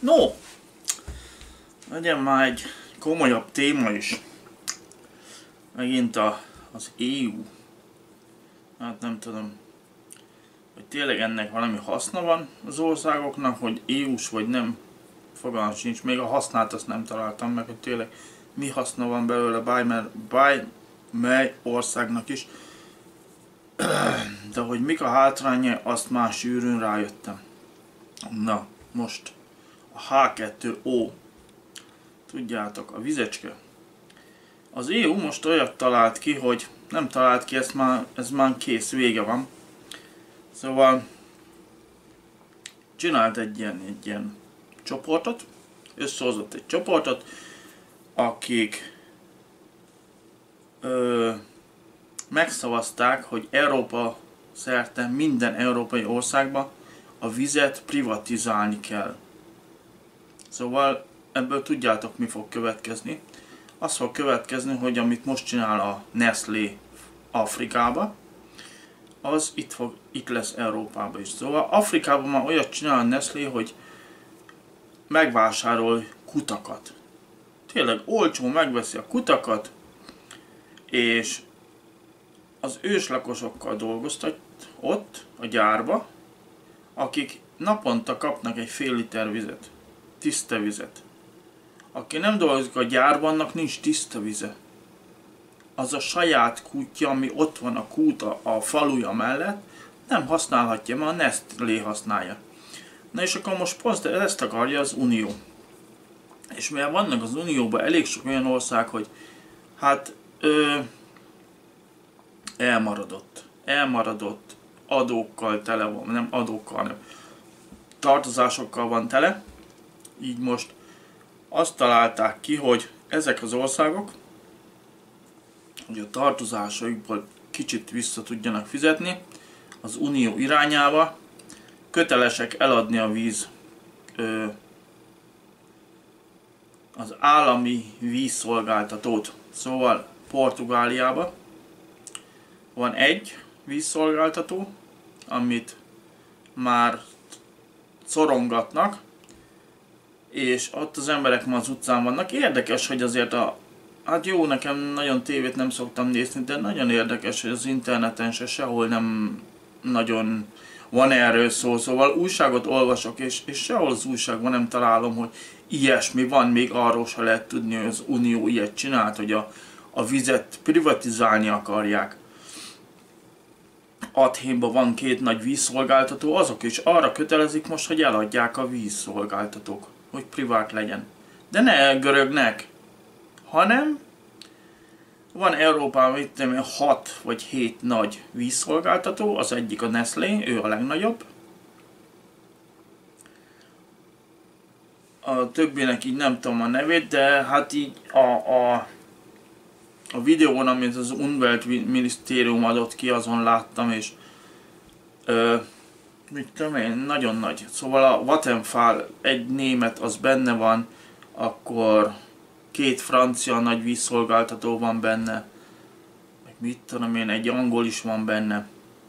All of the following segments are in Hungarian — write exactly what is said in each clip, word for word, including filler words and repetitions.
No, legyen már egy komolyabb téma is. Megint a, az é u. Hát nem tudom, hogy tényleg ennek valami haszna van az országoknak, hogy é u-s vagy nem, fogalmam sincs. Még a hasznát azt nem találtam meg, hogy tényleg mi haszna van belőle bármely országnak is. De hogy mik a hátrányai, azt már sűrűn rájöttem. Na, most a há kettő ó. Tudjátok, a vizecske. Az é u most olyat talált ki, hogy nem talált ki, ez már, ez már kész, vége van. Szóval csinált egy ilyen, egy ilyen csoportot, összehozott egy csoportot, akik ö, megszavazták, hogy Európa szerte minden európai országban a vizet privatizálni kell. Szóval ebből tudjátok, mi fog következni. Az fog következni, hogy amit most csinál a Nestlé Afrikába, az itt, fog, itt lesz Európában is. Szóval Afrikában már olyat csinál a Nestlé, hogy megvásárol kutakat. Tényleg olcsó megveszi a kutakat, és az őslakosokkal dolgoztat ott a gyárba, akik naponta kapnak egy fél liter vizet, tiszta vizet. Aki nem dolgozik a gyárban, annak nincs tiszta vize. Az a saját kútja, ami ott van a kút a, a faluja mellett, nem használhatja, mert a Nestlé használja. Na és akkor most pont ezt akarja az Unió. És mivel vannak az Unióban elég sok olyan ország, hogy hát ö, elmaradott. Elmaradott adókkal tele van, nem adókkal, hanem tartozásokkal van tele. Így most azt találták ki, hogy ezek az országok, hogy a tartozásaikból kicsit vissza tudjanak fizetni, az Unió irányába kötelesek eladni a víz, ö, az állami vízszolgáltatót. Szóval Portugáliában van egy vízszolgáltató, amit már szorongatnak, és ott az emberek ma az utcán vannak. Érdekes, hogy azért a... Hát jó, nekem nagyon tévét nem szoktam nézni, de nagyon érdekes, hogy az interneten se sehol nem nagyon van erről szó. Szóval újságot olvasok, és, és sehol az újságban nem találom, hogy ilyesmi van, még arról se lehet tudni, hogy az Unió ilyet csinált, hogy a, a vizet privatizálni akarják. Athénban van két nagy vízszolgáltató, azok is arra kötelezik most, hogy eladják a vízszolgáltatók, hogy privát legyen. De ne görögnek, hanem van Európában itt hat vagy hét nagy vízszolgáltató, az egyik a Nestlé, ő a legnagyobb. A többinek így nem tudom a nevét, de hát így a, a, a videón, amit az Umweltminisztérium adott ki, azon láttam, és ö, mit tudom én, nagyon nagy. Szóval a Vattenfall, egy német, az benne van, akkor két francia nagy vízszolgáltató van benne, meg mit tudom én, egy angol is van benne.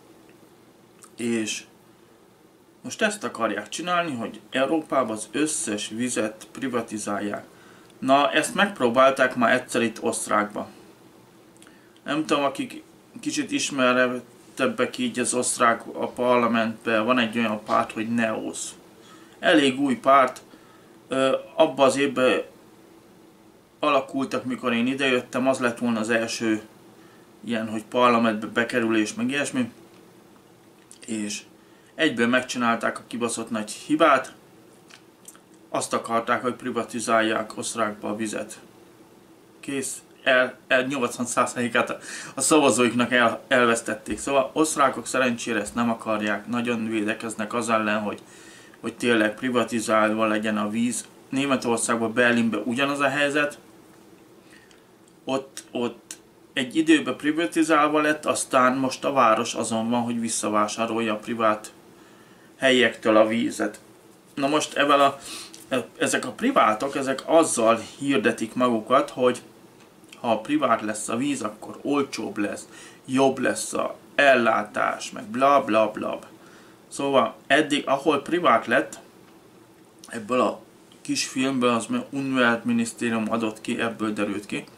És most ezt akarják csinálni, hogy Európában az összes vizet privatizálják. Na, ezt megpróbálták már egyszer itt osztrákba. Nem tudom, akik kicsit ismertebbek így az osztrák a parlamentben, van egy olyan párt, hogy NEOS. Elég új párt, abban az évben alakultak, mikor én idejöttem, az lett volna az első ilyen, hogy parlamentbe bekerülés, meg ilyesmi. És egyből megcsinálták a kibaszott nagy hibát, azt akarták, hogy privatizálják Osztrákba a vizet. Kész, el, el nyolcvan százalékát a, a szavazóiknak el, elvesztették. Szóval osztrákok szerencsére ezt nem akarják, nagyon védekeznek az ellen, hogy, hogy tényleg privatizálva legyen a víz. Németországban, Berlinben ugyanaz a helyzet. Ott, ott egy időben privatizálva lett, aztán most a város azon van, hogy visszavásárolja a privát helyektől a vízet. Na most evel a, ezek a privátok, ezek azzal hirdetik magukat, hogy ha privát lesz a víz, akkor olcsóbb lesz, jobb lesz a ellátás, meg bla bla bla. Szóval eddig, ahol privát lett, ebből a kis filmből, az Umweltministerium adott ki, ebből derült ki,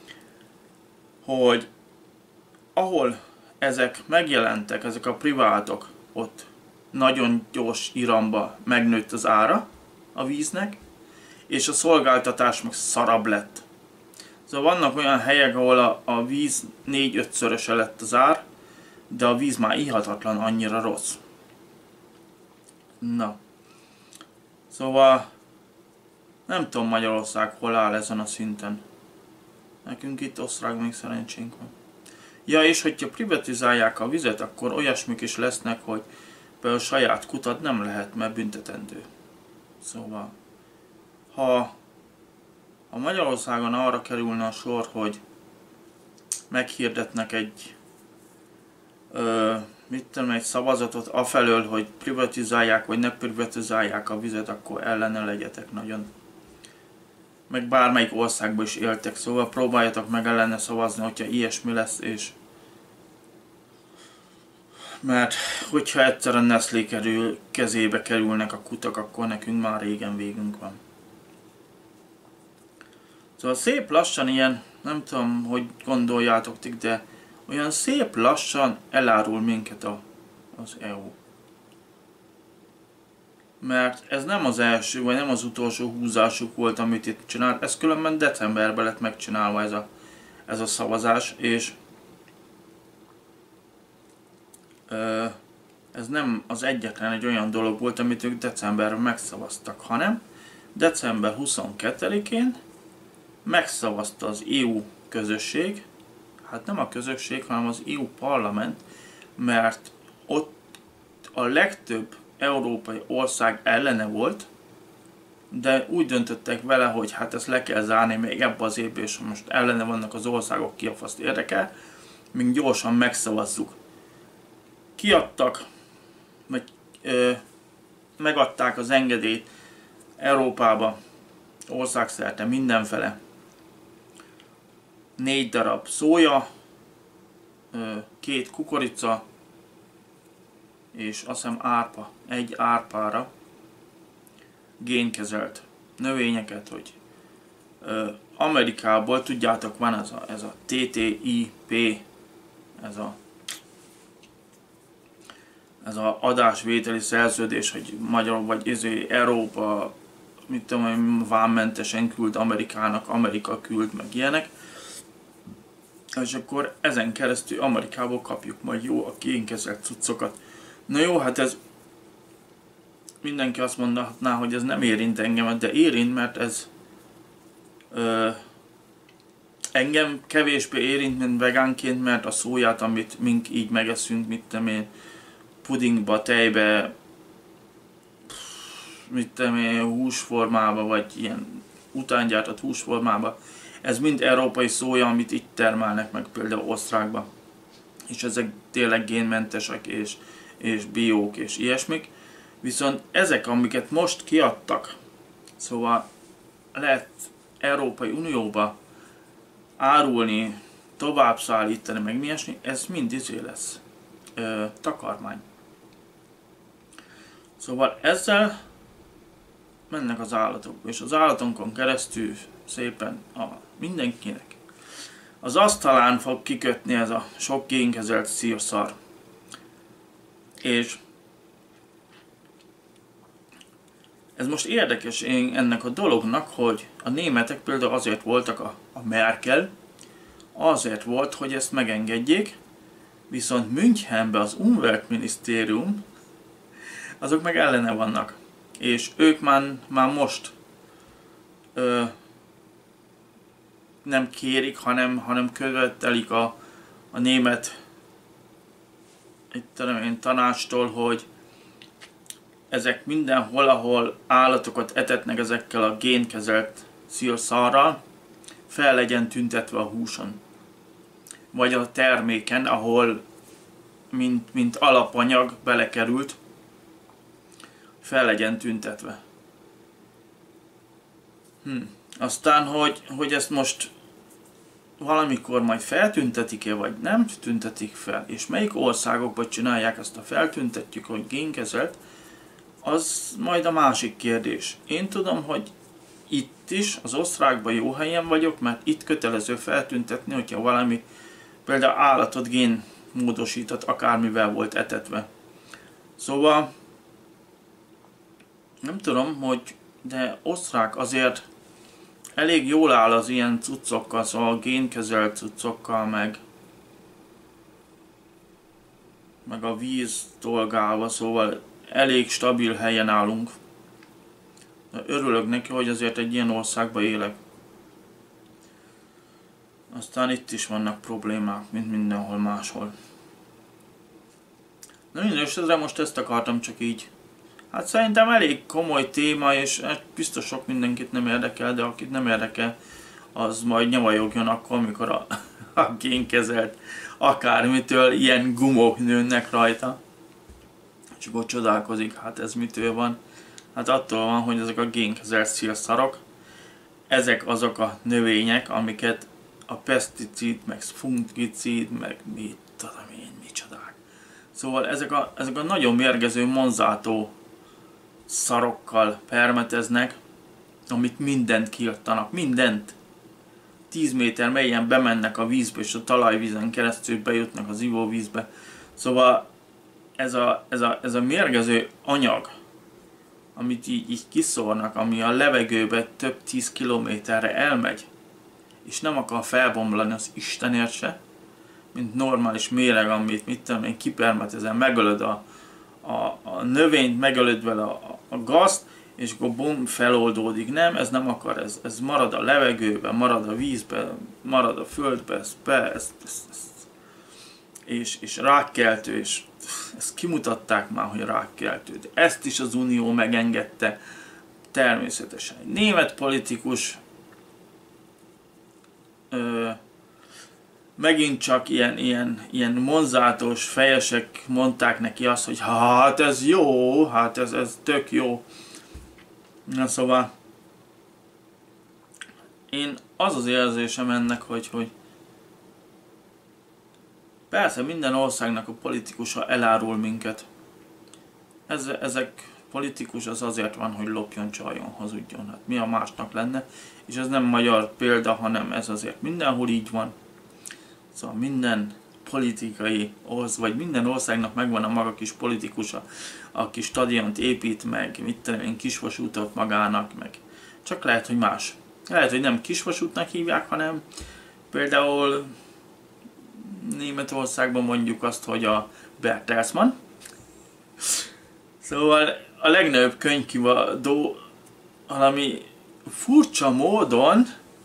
hogy ahol ezek megjelentek, ezek a privátok, ott nagyon gyors iramba megnőtt az ára a víznek, és a szolgáltatás meg szarabb lett. Szóval vannak olyan helyek, ahol a, a víz négy-ötszöröse lett az ár, de a víz már ihatatlan, annyira rossz. Na. Szóval nem tudom Magyarország hol áll ezen a szinten. Nekünk itt osztrák még szerencsénk van. Ja, és hogyha privatizálják a vizet, akkor olyasmik is lesznek, hogy például saját kutat nem lehet, mert büntetendő. Szóval, ha, ha Magyarországon arra kerülne a sor, hogy meghirdetnek egy, ö, mit tudom, egy szavazatot afelől, hogy privatizálják vagy ne privatizálják a vizet, akkor ellene legyetek nagyon. Meg bármelyik országban is éltek, szóval próbáljatok meg ellene szavazni, hogyha ilyesmi lesz, és mert hogyha egyszer a Nestlé kerül, kezébe kerülnek a kutak, akkor nekünk már régen végünk van. Szóval szép lassan ilyen, nem tudom, hogy gondoljátok ti, de olyan szép lassan elárul minket a, az é u. Mert ez nem az első, vagy nem az utolsó húzásuk volt, amit itt csinált. Ez különben decemberben lett megcsinálva ez a, ez a szavazás, és ö, ez nem az egyetlen egy olyan dolog volt, amit ők decemberben megszavaztak, hanem december huszonkettedikén megszavazta az é u közösség, hát nem a közösség, hanem az é u parlament, mert ott a legtöbb európai ország ellene volt, de úgy döntöttek vele, hogy hát ezt le kell zárni még ebbe az évben, és most ellene vannak az országok, ki a faszt érdekel, még gyorsan megszavazzuk. Kiadtak, vagy ö, megadták az engedélyt Európába, országszerte, mindenfele. Négy darab szója, ö, két kukorica, és azt hiszem árpa, egy árpára génkezelt növényeket, hogy ö, Amerikából, tudjátok, van ez a, ez a té té i pé, ez a ez a adásvételi szerződés, hogy Magyar vagy izé, Európa, mit tudom, vámmentesen küld Amerikának, Amerika küld, meg ilyenek. És akkor ezen keresztül Amerikából kapjuk majd jó a génkezelt cuccokat. Na jó, hát ez mindenki azt mondhatná, hogy ez nem érint engemet, de érint, mert ez ö, engem kevésbé érint, mint vegánként, mert a szóját, amit mink így megeszünk, mit tudom én, pudingba, tejbe, mit tudom én, húsformába, vagy ilyen utángyártott húsformába, ez mind európai szója, amit itt termelnek meg például osztrákba. És ezek tényleg génmentesek, és és biók és ilyesmik, viszont ezek, amiket most kiadtak, szóval lehet Európai Unióba árulni, tovább szállítani, meg mi ilyesmi, ez mind izé lesz, ö, takarmány. Szóval ezzel mennek az állatok, és az állatonkon keresztül szépen a mindenkinek az asztalán fog kikötni ez a sok génkezelt szírszar. És ez most érdekes én ennek a dolognak, hogy a németek például azért voltak, a, a Merkel, azért volt, hogy ezt megengedjék, viszont Münchenben az Umweltministerium, azok meg ellene vannak. És ők már, már most ö, nem kérik, hanem, hanem követelik a, a német itt tudom én, tanácstól, hogy ezek mindenhol, ahol állatokat etetnek ezekkel a génkezelt szírszarral, fel legyen tüntetve a húson. Vagy a terméken, ahol mint, mint alapanyag belekerült, fel legyen tüntetve. Hm. Aztán, hogy, hogy ezt most valamikor majd feltüntetik-e, vagy nem tüntetik fel, és melyik országokban csinálják ezt a feltüntetjük, hogy génkezelt, az majd a másik kérdés. Én tudom, hogy itt is, az osztrákban jó helyen vagyok, mert itt kötelező feltüntetni, hogyha valami, például állatot génmódosított, akármivel volt etetve. Szóval, nem tudom, hogy, de osztrák azért elég jól áll az ilyen cuccokkal, szóval génkezelt cuccokkal, meg meg a víz dolgálva, szóval elég stabil helyen állunk. De örülök neki, hogy azért egy ilyen országban élek. Aztán itt is vannak problémák, mint mindenhol máshol. Na minden esetre most ezt akartam csak így. Hát szerintem elég komoly téma, és biztos sok mindenkit nem érdekel, de akit nem érdekel, az majd nyavajogjon akkor, amikor a, a génkezelt akármitől ilyen gumok nőnek rajta. És akkor csodálkozik, hát ez mitől van. Hát attól van, hogy ezek a génkezelt szilszarok, ezek azok a növények, amiket a peszticid, meg fungicid, meg mit tudom én, micsodák. Szóval ezek a, ezek a nagyon mérgező Monsanto szarokkal permeteznek, amit mindent kiirtanak, mindent. tíz méter mélyen bemennek a vízbe, és a talajvízen keresztül bejutnak az ivóvízbe. Szóval ez a, ez a, ez a mérgező anyag, amit így, így kiszórnak, ami a levegőbe több tíz kilométerre elmegy, és nem akar felbomlani az Istenért se, mint normális méreg, amit mit tudom én, kipermetezem, megölöd a, a, a növényt, megölöd vele a, a gazt, és akkor bum, feloldódik. Nem, ez nem akar, ez, ez marad a levegőben, marad a vízben, marad a földben, ez, be, ez, ez, ez, és, és rákkeltő, és ezt kimutatták már, hogy rákkeltő. De ezt is az Unió megengedte természetesen. Egy német politikus ö, megint csak ilyen, ilyen, ilyen monzátos fejesek mondták neki azt, hogy hát ez jó, hát ez, ez tök jó. Na szóval én az az érzésem ennek, hogy, hogy persze minden országnak a politikusa elárul minket. Ez, ezek politikus az azért van, hogy lopjon, csaljon, hazudjon. Hát mi a másnak lenne? És ez nem magyar példa, hanem ez azért mindenhol így van. Szóval minden politikai ország, vagy minden országnak megvan a maga kis politikusa, aki stadiont épít meg, mit tudom én, kisvasútot magának, meg csak lehet, hogy más. Lehet, hogy nem kisvasútnak hívják, hanem például Németországban mondjuk azt, hogy a Bertelsmann. Szóval a legnagyobb könyvkivadó valami furcsa módon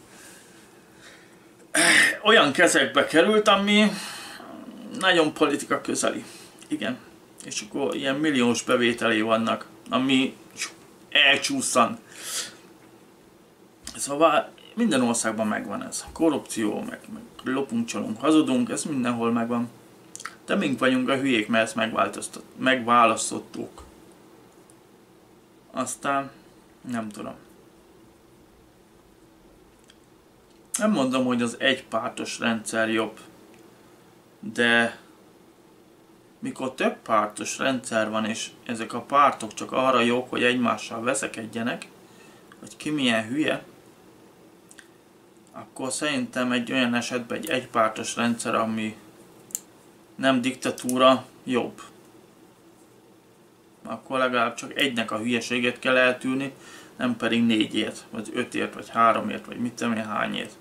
olyan kezekbe került, ami nagyon politika közeli. Igen. És akkor ilyen milliós bevételé vannak, ami elcsúszan. Szóval minden országban megvan ez. Korrupció, meg, meg lopunk, csalunk, hazudunk, ez mindenhol megvan. De mink vagyunk a hülyék, mert ezt megválasztottuk. Aztán nem tudom. Nem mondom, hogy az egypártos rendszer jobb, de mikor több pártos rendszer van, és ezek a pártok csak arra jók, hogy egymással veszekedjenek, hogy ki milyen hülye, akkor szerintem egy olyan esetben egy egypártos rendszer, ami nem diktatúra, jobb. Akkor legalább csak egynek a hülyeséget kell eltűrni, nem pedig négyért, vagy ötért, vagy háromért, vagy mit tudom én hányért.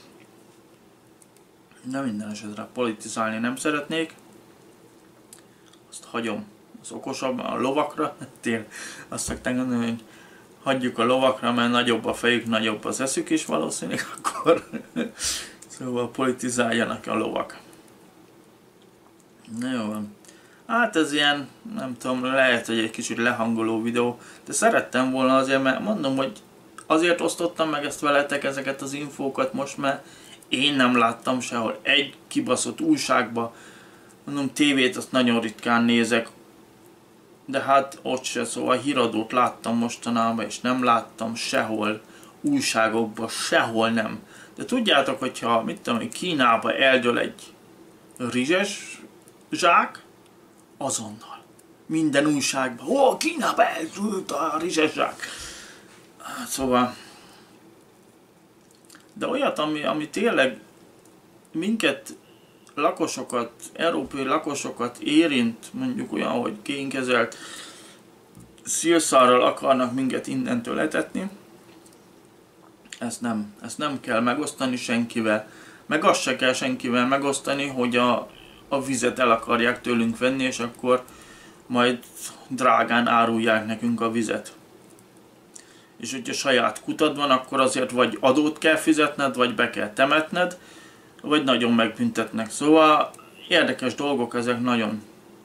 De minden esetre politizálni nem szeretnék. Azt hagyom az okosabb, a lovakra. Tél, azt szokták mondani, hogy hagyjuk a lovakra, mert nagyobb a fejük, nagyobb az eszük is valószínűleg, akkor szóval politizáljanak a lovak. Na jó van. Hát ez ilyen, nem tudom, lehet, hogy egy kicsit lehangoló videó, de szerettem volna azért, mert mondom, hogy azért osztottam meg ezt veletek, ezeket az infókat most, mert én nem láttam sehol egy kibaszott újságba, mondom, tévét azt nagyon ritkán nézek, de hát ott se, szóval híradót láttam mostanában, és nem láttam sehol, újságokban, sehol nem. De tudjátok, hogyha, mit tudom, Kínába eldől egy rizses zsák, azonnal. minden újságban, ó, Kínába eltűnt a rizseszsák. Szóval, de olyat, ami, ami tényleg minket, lakosokat, európai lakosokat érint, mondjuk olyan, hogy génkezelt szilszarral akarnak minket innentől etetni, ezt nem, ezt nem kell megosztani senkivel. Meg azt se kell senkivel megosztani, hogy a, a vizet el akarják tőlünk venni, és akkor majd drágán árulják nekünk a vizet. És hogyha saját kutad van, akkor azért vagy adót kell fizetned, vagy be kell temetned, vagy nagyon megbüntetnek. Szóval érdekes dolgok ezek nagyon.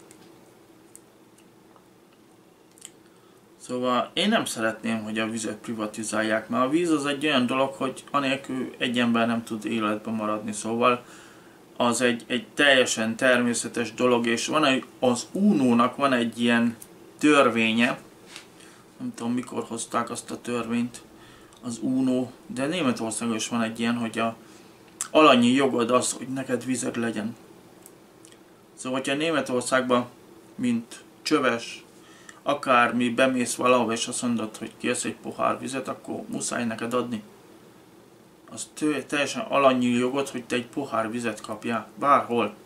Szóval én nem szeretném, hogy a vizet privatizálják, mert a víz az egy olyan dolog, hogy anélkül egy ember nem tud életben maradni. Szóval az egy, egy teljesen természetes dolog, és van egy, az UNO-nak van egy ilyen törvénye, nem tudom mikor hozták azt a törvényt, az UNO, de Németországon is van egy ilyen, hogy a alanyi jogod az, hogy neked vized legyen. Szóval, hogyha Németországban, mint csöves, akármi bemész valahol és azt mondod, hogy kérsz egy pohár vizet, akkor muszáj neked adni. Az teljesen alanyi jogod, hogy te egy pohár vizet kapjál, bárhol.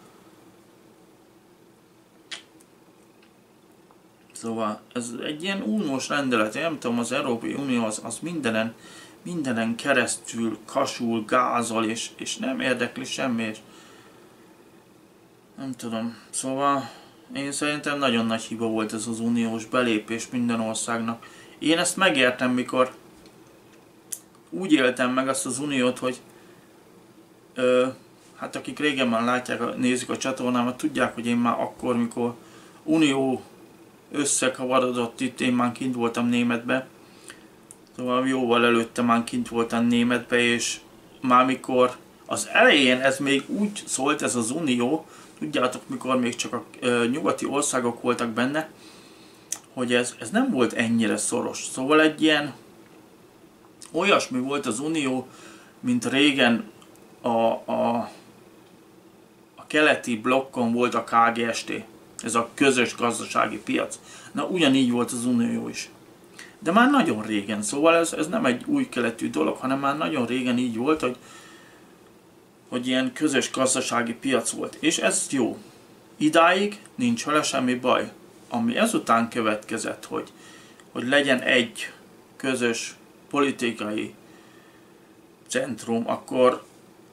Szóval ez egy ilyen uniós rendelet, én nem tudom, az Európai Unió az, az mindenen, mindenen keresztül kasul, gázol, és, és nem érdekli semmi, és nem tudom. Szóval én szerintem nagyon nagy hiba volt ez az uniós belépés minden országnak. Én ezt megértem, mikor úgy éltem meg azt az uniót, hogy ö, hát akik régen már látják, nézik a csatornámat, tudják, hogy én már akkor, mikor unió összekavarodott itt, én már kint voltam németbe. Szóval jóval előtte már kint voltam németbe, és már mikor az elején ez még úgy szólt ez az unió, tudjátok, mikor még csak a ö, nyugati országok voltak benne, hogy ez, ez nem volt ennyire szoros. Szóval egy ilyen olyasmi volt az unió, mint régen a, a, a keleti blokkon volt a ká gé es té. Ez a közös gazdasági piac. Na ugyanígy volt az unió is. De már nagyon régen, szóval ez, ez nem egy új keletű dolog, hanem már nagyon régen így volt, hogy, hogy ilyen közös gazdasági piac volt. És ez jó. Idáig nincs vele semmi baj. Ami ezután következett, hogy, hogy legyen egy közös politikai centrum, akkor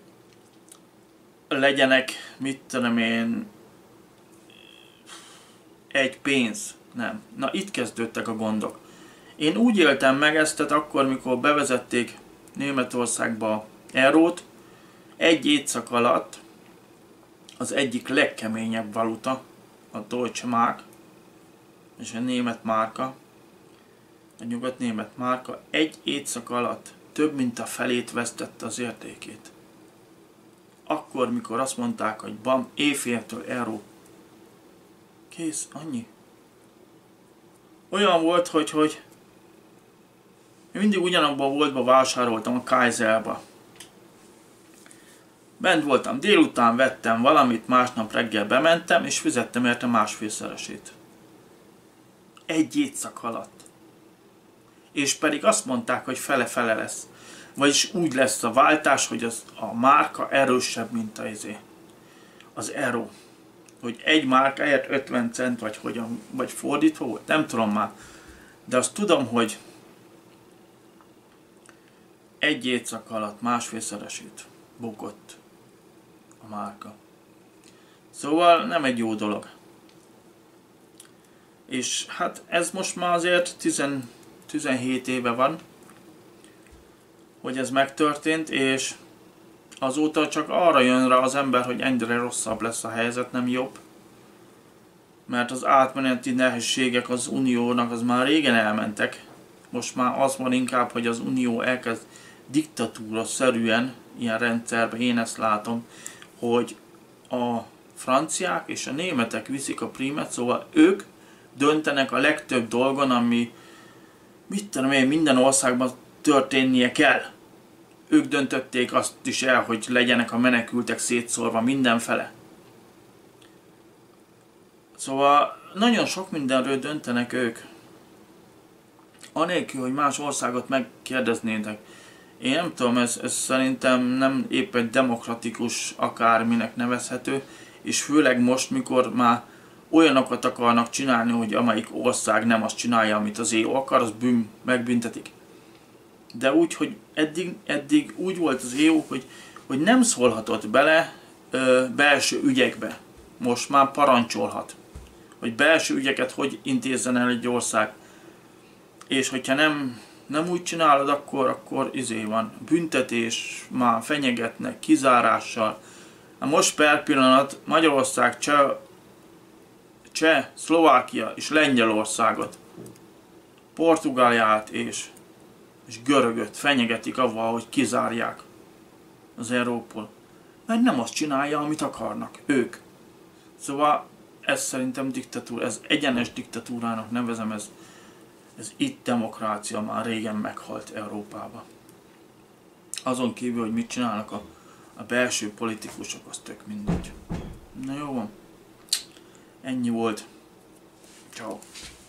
legyenek, mit tudom én, egy pénz. Nem. Na itt kezdődtek a gondok. Én úgy éltem meg ezt, tehát akkor, mikor bevezették Németországba eurót, egy évszak alatt az egyik legkeményebb valuta, a Deutsche Mark, és a német márka, a nyugat-német márka egy évszak alatt több mint a felét vesztette az értékét. Akkor, mikor azt mondták, hogy bam, éjféltől euró. Kész, annyi. Olyan volt, hogy, hogy én mindig ugyanabban a boltba vásároltam, a Kaiserba. Bent voltam délután, vettem valamit, másnap reggel bementem, és fizettem érte másfélszeresét. Egy évszak alatt. És pedig azt mondták, hogy fele-fele lesz. Vagyis úgy lesz a váltás, hogy az, a márka erősebb, mint a izé. Az euró. Hogy egy márkáért ötven cent, vagy hogyan, vagy fordítva volt, nem tudom már. De azt tudom, hogy egy évszak alatt másfélszeresét bukott a márka. Szóval nem egy jó dolog. És hát ez most már azért tizenhét éve van, hogy ez megtörtént, és azóta csak arra jön rá az ember, hogy egyre rosszabb lesz a helyzet, nem jobb. Mert az átmeneti nehézségek az uniónak az már régen elmentek. Most már az van inkább, hogy az unió elkezd diktatúra-szerűen ilyen rendszerben, én ezt látom, hogy a franciák és a németek viszik a prímet, szóval ők döntenek a legtöbb dolgon, ami mit tudom én, minden országban történnie kell. Ők döntötték azt is el, hogy legyenek a menekültek szétszórva mindenfele. Szóval nagyon sok mindenről döntenek ők. Anélkül, hogy más országot megkérdeznétek. Én nem tudom, ez, ez szerintem nem épp egy demokratikus akárminek nevezhető, és főleg most, mikor már olyanokat akarnak csinálni, hogy amelyik ország nem azt csinálja, amit az é u akar, az bűn, megbüntetik. De úgy, hogy eddig, eddig úgy volt az é u, hogy, hogy nem szólhatott bele ö, belső ügyekbe. Most már parancsolhat, hogy belső ügyeket hogy intézzen el egy ország. És hogyha nem, nem úgy csinálod, akkor, akkor izé van, büntetés, már fenyegetnek, kizárással. Most per pillanat Magyarország, Cseh, Cseh, Szlovákia és Lengyelországot, Portugáliát és, és Görögöt fenyegetik avval, hogy kizárják az Európol. Mert nem azt csinálja, amit akarnak ők. Szóval ez szerintem diktatúra, ez egyenes diktatúrának nevezem, ez, ez itt demokrácia már régen meghalt Európába. Azon kívül, hogy mit csinálnak a, a belső politikusok, az tök mindegy. Na jó van. Ennyi volt. Ciao.